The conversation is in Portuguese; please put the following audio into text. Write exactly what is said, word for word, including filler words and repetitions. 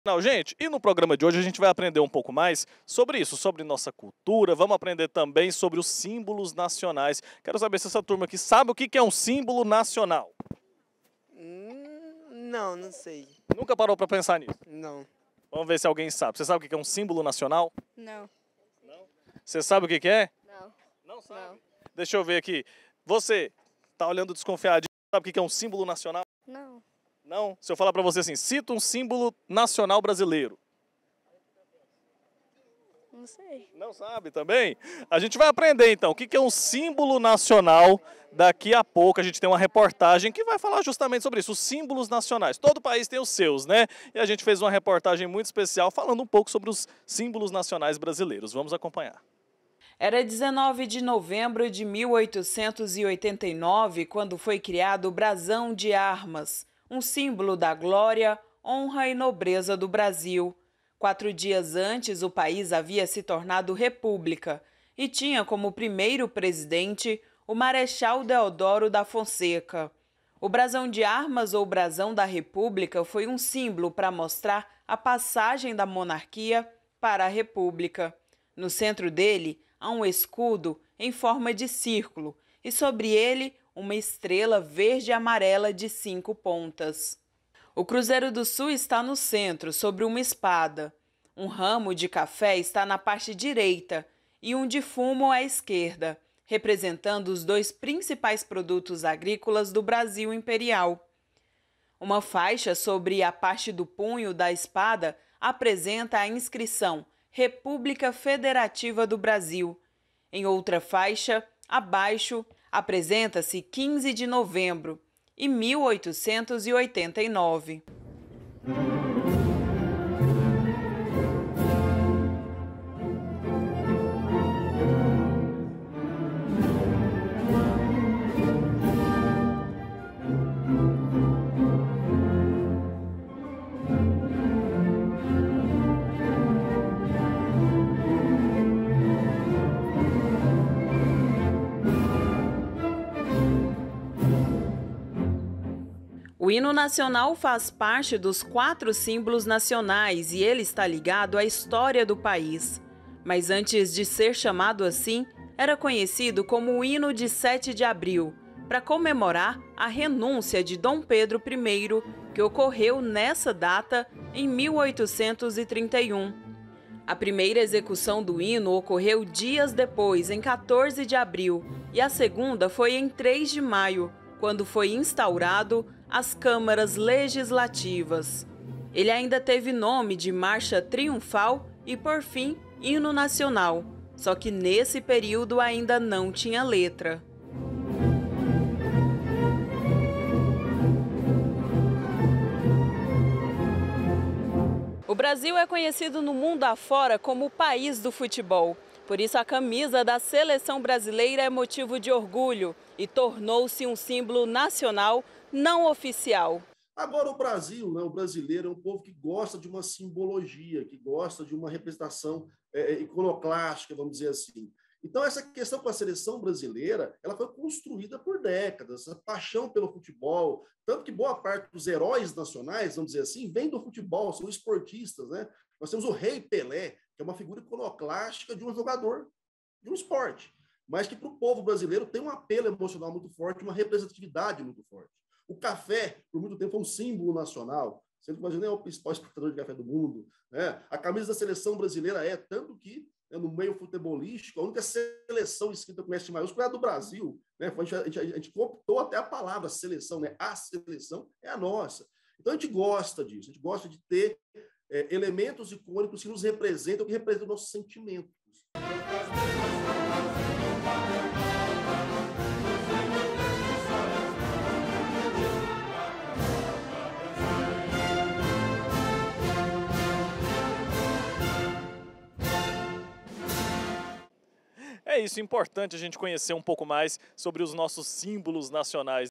Não, gente, e no programa de hoje a gente vai aprender um pouco mais sobre isso, sobre nossa cultura, vamos aprender também sobre os símbolos nacionais. Quero saber se essa turma aqui sabe o que que é um símbolo nacional. Hum, não, não sei. Nunca parou para pensar nisso? Não. Vamos ver se alguém sabe. Você sabe o que que é um símbolo nacional? Não. Não? Você sabe o que que é? Não. Não sabe? Não. Deixa eu ver aqui. Você tá olhando desconfiadinho, sabe o que que é um símbolo nacional? Não. Não? Se eu falar para você assim, cita um símbolo nacional brasileiro. Não sei. Não sabe também? A gente vai aprender então o que que é um símbolo nacional. Daqui a pouco a gente tem uma reportagem que vai falar justamente sobre isso, os símbolos nacionais. Todo país tem os seus, né? E a gente fez uma reportagem muito especial falando um pouco sobre os símbolos nacionais brasileiros. Vamos acompanhar. Era dezenove de novembro de mil oitocentos e oitenta e nove quando foi criado o Brasão de Armas, um símbolo da glória, honra e nobreza do Brasil. Quatro dias antes, o país havia se tornado república e tinha como primeiro presidente o Marechal Deodoro da Fonseca. O Brasão de Armas ou Brasão da República foi um símbolo para mostrar a passagem da monarquia para a república. No centro dele há um escudo em forma de círculo e sobre ele uma estrela verde e amarela de cinco pontas. O Cruzeiro do Sul está no centro, sobre uma espada. Um ramo de café está na parte direita e um de fumo à esquerda, representando os dois principais produtos agrícolas do Brasil imperial. Uma faixa sobre a parte do punho da espada apresenta a inscrição República Federativa do Brasil. Em outra faixa, abaixo, apresenta-se quinze de novembro e mil oitocentos e oitenta e nove. O hino nacional faz parte dos quatro símbolos nacionais e ele está ligado à história do país. Mas antes de ser chamado assim, era conhecido como o hino de sete de abril, para comemorar a renúncia de Dom Pedro I, que ocorreu nessa data em mil oitocentos e trinta e um. A primeira execução do hino ocorreu dias depois, em quatorze de abril, e a segunda foi em três de maio, quando foi instaurado as câmaras legislativas. Ele ainda teve nome de Marcha Triunfal e, por fim, Hino Nacional, só que nesse período ainda não tinha letra. O Brasil é conhecido no mundo afora como o país do futebol. Por isso, a camisa da seleção brasileira é motivo de orgulho e tornou-se um símbolo nacional não oficial. Agora, o Brasil, né, o brasileiro, é um povo que gosta de uma simbologia, que gosta de uma representação é, iconoclástica, vamos dizer assim. Então, essa questão com a seleção brasileira, ela foi construída por décadas, essa paixão pelo futebol, tanto que boa parte dos heróis nacionais, vamos dizer assim, vem do futebol, são esportistas, né? Nós temos o Rei Pelé, que é uma figura iconoclástica de um jogador, de um esporte, mas que para o povo brasileiro tem um apelo emocional muito forte, uma representatividade muito forte. O café, por muito tempo, foi um símbolo nacional, sendo que o Brasil é o principal exportador de café do mundo, né? A camisa da seleção brasileira é, tanto que né, no meio futebolístico, a única seleção escrita com S maiúsculo é a do Brasil, né? A gente, a gente, a gente cooptou até a palavra seleção, né? A seleção é a nossa. Então a gente gosta disso, a gente gosta de ter é, elementos icônicos que nos representam, que representam nossos sentimentos. É isso, importante a gente conhecer um pouco mais sobre os nossos símbolos nacionais.